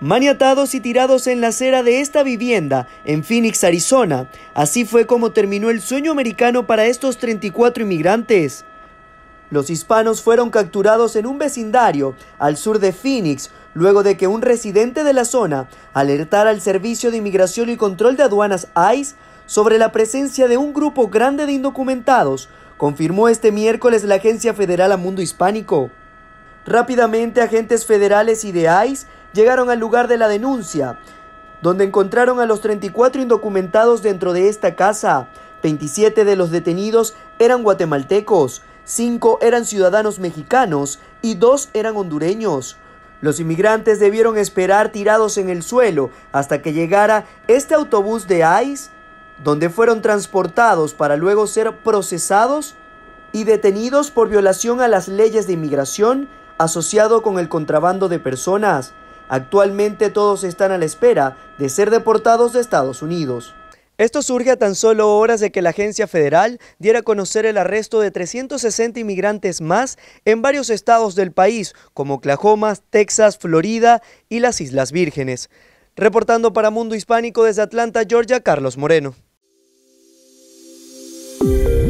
maniatados y tirados en la acera de esta vivienda en Phoenix, Arizona. Así fue como terminó el sueño americano para estos 34 inmigrantes. Los hispanos fueron capturados en un vecindario al sur de Phoenix, luego de que un residente de la zona alertara al Servicio de Inmigración y Control de Aduanas ICE sobre la presencia de un grupo grande de indocumentados, confirmó este miércoles la Agencia Federal a Mundo Hispánico. Rápidamente, agentes federales y de ICE llegaron al lugar de la denuncia, donde encontraron a los 34 indocumentados dentro de esta casa. 27 de los detenidos eran guatemaltecos, 5 eran ciudadanos mexicanos y 2 eran hondureños. Los inmigrantes debieron esperar tirados en el suelo hasta que llegara este autobús de ICE, donde fueron transportados para luego ser procesados y detenidos por violación a las leyes de inmigración asociado con el contrabando de personas. Actualmente todos están a la espera de ser deportados de Estados Unidos. Esto surge a tan solo horas de que la agencia federal diera a conocer el arresto de 360 inmigrantes más en varios estados del país, como Oklahoma, Texas, Florida y las Islas Vírgenes. Reportando para Mundo Hispánico desde Atlanta, Georgia, Carlos Moreno.